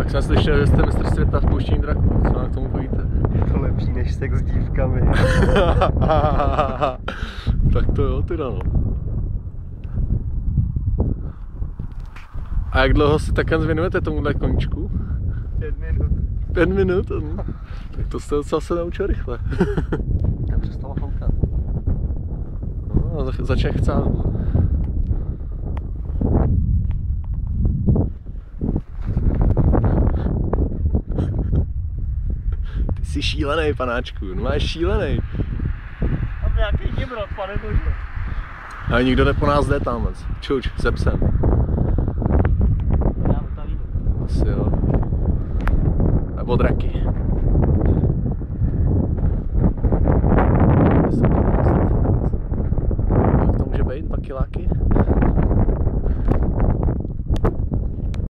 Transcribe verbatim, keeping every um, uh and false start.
Tak jsem slyšel, že jste mistr světa v pouštění draků. Co vám k tomu povíte? Je to lepší než sex s dívkami. Tak to jo, teda no. A jak dlouho si takhle věnujete tomuhle koníčku? Pět minut. Pět minut? No. Tak to jste docela se naučil rychle. Já přestala foukat. No, a začne chcát. Ty jsi šílený, panáčku, no máš šílený. Tam nějaký dimrot, pane bože. Ale nikdo ne po nás jde tam, čuč, se psem. Já vytavím. Asi jo. Nebo draky. Tak to může být, dva kiláky?